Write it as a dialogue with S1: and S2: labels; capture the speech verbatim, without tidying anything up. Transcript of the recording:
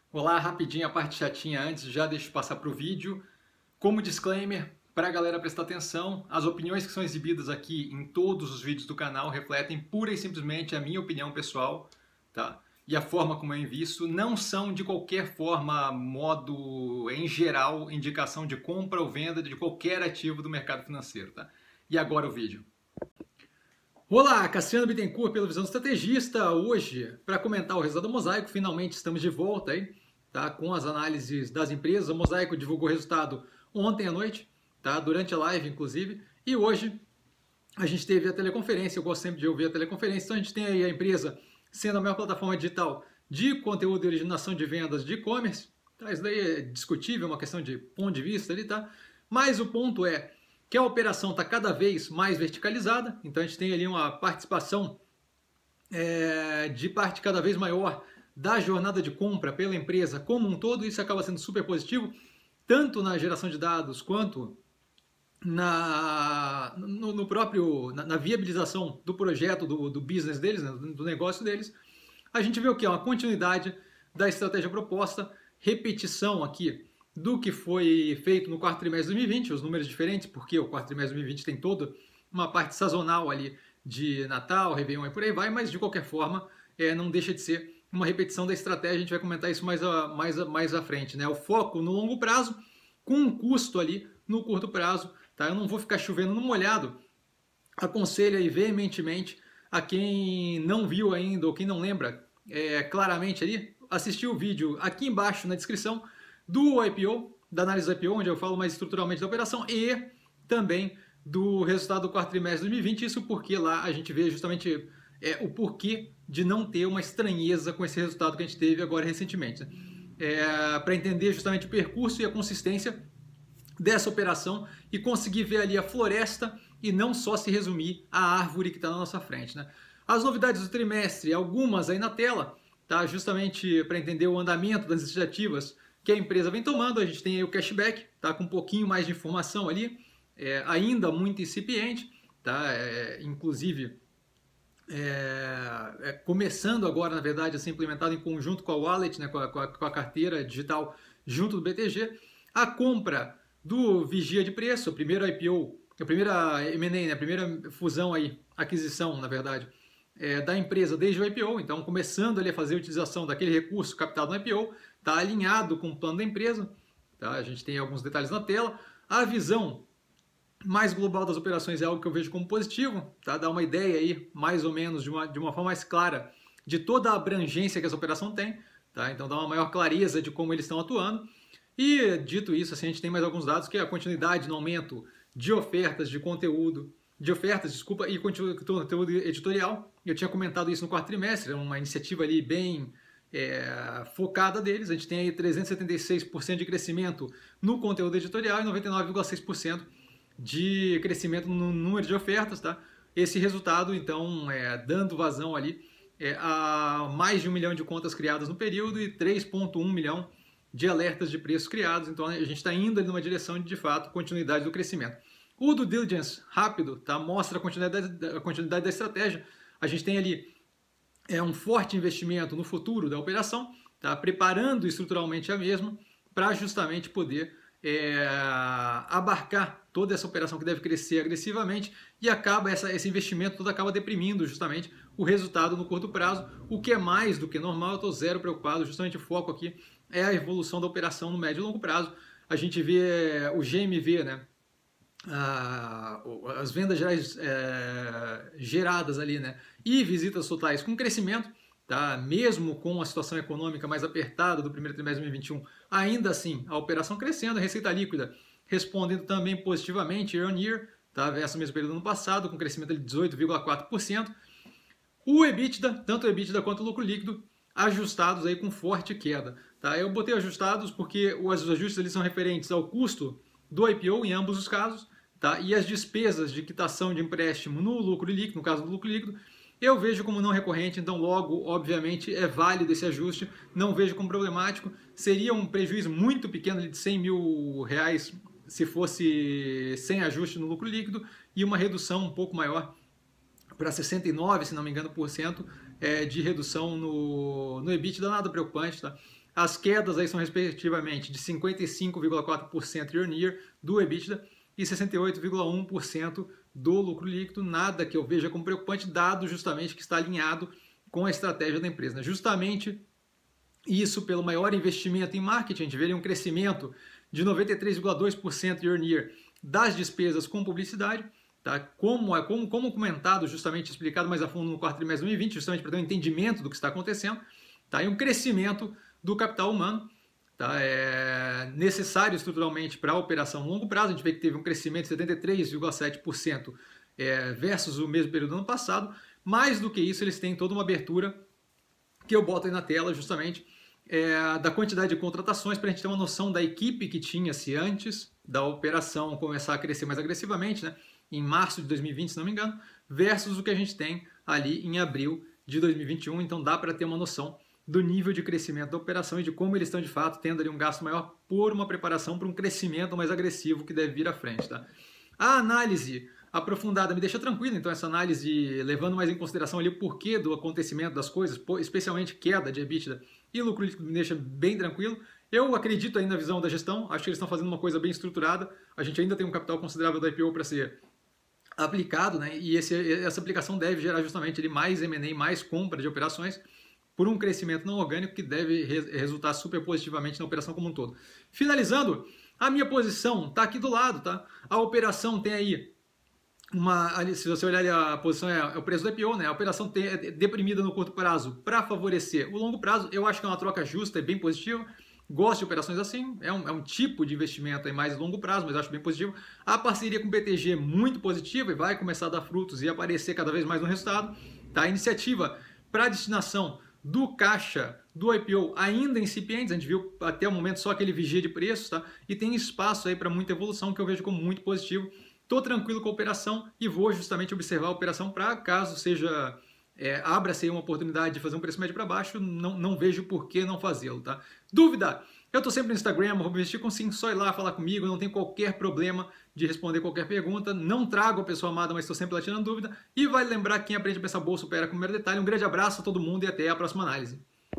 S1: Olá, rapidinho a parte chatinha antes, já deixo eu passar para o vídeo. Como disclaimer, para a galera prestar atenção, as opiniões que são exibidas aqui em todos os vídeos do canal refletem pura e simplesmente a minha opinião pessoal, tá? E a forma como eu invisto não são de qualquer forma, modo, em geral, indicação de compra ou venda de qualquer ativo do mercado financeiro, tá? E agora o vídeo. Olá, Cassiano Bittencourt pela Visão do Estrategista. Hoje, para comentar o resultado do Mosaico, finalmente estamos de volta aí, tá, com as análises das empresas. O Mosaico divulgou o resultado ontem à noite, tá, durante a live, inclusive, e hoje a gente teve a teleconferência. Eu gosto sempre de ouvir a teleconferência, então a gente tem aí a empresa sendo a maior plataforma digital de conteúdo e originação de vendas de e-commerce. Tá, isso daí é discutível, é uma questão de ponto de vista ali, tá? Mas o ponto é que a operação está cada vez mais verticalizada, então a gente tem ali uma participação é, de parte cada vez maior da jornada de compra pela empresa como um todo. Isso acaba sendo super positivo, tanto na geração de dados quanto na, no, no próprio, na, na viabilização do projeto, do, do business deles, né, do negócio deles. A gente vê o que? Uma continuidade da estratégia proposta, repetição aqui do que foi feito no quarto trimestre de dois mil e vinte, os números diferentes, porque o quarto trimestre de dois mil e vinte tem toda uma parte sazonal ali de Natal, Réveillon e por aí vai, mas de qualquer forma é, não deixa de ser uma repetição da estratégia. A gente vai comentar isso mais, a, mais, a, mais à frente, né? O foco no longo prazo, com um custo ali no curto prazo, tá? Eu não vou ficar chovendo no molhado, aconselho aí veementemente a quem não viu ainda ou quem não lembra é, claramente ali, assistir o vídeo aqui embaixo na descrição do I P O, da análise do I P O, onde eu falo mais estruturalmente da operação, e também do resultado do quarto trimestre de dois mil e vinte, isso porque lá a gente vê justamente é, o porquê de não ter uma estranheza com esse resultado que a gente teve agora recentemente. Né? É, para entender justamente o percurso e a consistência dessa operação e conseguir ver ali a floresta e não só se resumir à árvore que está na nossa frente. Né? As novidades do trimestre, algumas aí na tela, tá? Justamente para entender o andamento das iniciativas que a empresa vem tomando. A gente tem aí o cashback, tá, com um pouquinho mais de informação ali, é, ainda muito incipiente, tá, é, inclusive é, é, começando agora, na verdade, a ser implementado em conjunto com a wallet, né, com, a, com, a, com a carteira digital junto do B T G. A compra do Vigia de Preço, o primeiro I P O, a primeira M and A, né, a primeira fusão aí, aquisição, na verdade, é, da empresa desde o I P O, então começando ali a fazer a utilização daquele recurso captado no I P O, está alinhado com o plano da empresa, tá? A gente tem alguns detalhes na tela. A visão mais global das operações é algo que eu vejo como positivo, tá? Dá uma ideia aí, mais ou menos, de uma, de uma forma mais clara, de toda a abrangência que essa operação tem, tá? Então dá uma maior clareza de como eles estão atuando. E, dito isso, assim, a gente tem mais alguns dados, que é a quantidade no aumento de ofertas de conteúdo, de ofertas, desculpa, e conteúdo editorial. Eu tinha comentado isso no quarto trimestre, é uma iniciativa ali bem É, focada deles. A gente tem aí trezentos e setenta e seis por cento de crescimento no conteúdo editorial e noventa e nove vírgula seis por cento de crescimento no número de ofertas, tá? Esse resultado, então, é, dando vazão ali é, a mais de um milhão de contas criadas no período e três vírgula um milhão de alertas de preços criados. Então a gente está indo ali numa direção de, de fato, continuidade do crescimento. O due diligence rápido, tá? Mostra a continuidade, a continuidade da estratégia. A gente tem ali é um forte investimento no futuro da operação, tá? Preparando estruturalmente a mesma para justamente poder é, abarcar toda essa operação que deve crescer agressivamente, e acaba essa, esse investimento todo acaba deprimindo justamente o resultado no curto prazo, o que é mais do que normal. Eu estou zero preocupado, justamente o foco aqui é a evolução da operação no médio e longo prazo. A gente vê o G M V, né? Ah, as vendas gerais é, geradas ali, né, e visitas totais com crescimento, tá, mesmo com a situação econômica mais apertada do primeiro trimestre de dois mil e vinte e um, ainda assim a operação crescendo, a receita líquida respondendo também positivamente year on year, tá, versus o mesmo período do ano passado, com crescimento de dezoito vírgula quatro por cento. O EBITDA, tanto o EBITDA quanto o lucro líquido, ajustados aí com forte queda, tá. Eu botei ajustados porque os ajustes ali são referentes ao custo do I P O em ambos os casos, tá? E as despesas de quitação de empréstimo no lucro líquido, no caso do lucro líquido, eu vejo como não recorrente, então logo, obviamente, é válido esse ajuste, não vejo como problemático. Seria um prejuízo muito pequeno de cem mil reais se fosse sem ajuste no lucro líquido, e uma redução um pouco maior para sessenta e nove, se não me engano, por cento é, de redução no, no EBITDA, nada preocupante, tá? As quedas aí são respectivamente de cinquenta e cinco vírgula quatro por cento year on year do EBITDA e sessenta e oito vírgula um por cento do lucro líquido, nada que eu veja como preocupante, dado justamente que está alinhado com a estratégia da empresa. Né? Justamente isso pelo maior investimento em marketing, a gente vê ali um crescimento de noventa e três vírgula dois por cento year on year das despesas com publicidade, tá? como, como, como comentado, justamente explicado mais a fundo no quarto trimestre de dois mil e vinte, justamente para ter um entendimento do que está acontecendo, tá? E um crescimento do capital humano, tá? É necessário estruturalmente para a operação a longo prazo. A gente vê que teve um crescimento de setenta e três vírgula sete por cento é, versus o mesmo período do ano passado. Mais do que isso, eles têm toda uma abertura que eu boto aí na tela, justamente, é, da quantidade de contratações, para a gente ter uma noção da equipe que tinha-se antes da operação começar a crescer mais agressivamente, né, em março de dois mil e vinte, se não me engano, versus o que a gente tem ali em abril de dois mil e vinte e um. Então dá para ter uma noção do nível de crescimento da operação e de como eles estão de fato tendo ali um gasto maior por uma preparação para um crescimento mais agressivo que deve vir à frente. Tá? A análise aprofundada me deixa tranquilo, então essa análise levando mais em consideração ali o porquê do acontecimento das coisas, especialmente queda de EBITDA e lucro líquido, me deixa bem tranquilo. Eu acredito ainda na visão da gestão, acho que eles estão fazendo uma coisa bem estruturada, a gente ainda tem um capital considerável da I P O para ser aplicado, né? E esse, essa aplicação deve gerar justamente ali mais M and A, mais compra de operações, por um crescimento não orgânico que deve resultar super positivamente na operação como um todo. Finalizando, a minha posição está aqui do lado, tá? A operação tem aí uma, ali, se você olhar ali, a posição é, é o preço do I P O, né? A operação tem, é deprimida no curto prazo para favorecer o longo prazo. Eu acho que é uma troca justa e bem positiva. Gosto de operações assim, é um, é um tipo de investimento em mais longo prazo, mas acho bem positivo. A parceria com o B T G é muito positiva e vai começar a dar frutos e aparecer cada vez mais no resultado. Tá? A iniciativa para destinação do caixa do I P O ainda incipientes, a gente viu até o momento só aquele vigia de preços, tá? E tem espaço aí para muita evolução que eu vejo como muito positivo. Estou tranquilo com a operação e vou justamente observar a operação para caso seja é, abra-se aí uma oportunidade de fazer um preço médio para baixo, não, não vejo por que não fazê-lo, tá? Dúvida? Eu estou sempre no Instagram, arroba investir com sim, só ir lá falar comigo, não tem qualquer problema de responder qualquer pergunta, não trago a pessoa amada, mas estou sempre lá tirando dúvida, e vale lembrar que quem aprende a pensar bolsa opera com o mero detalhe. Um grande abraço a todo mundo e até a próxima análise.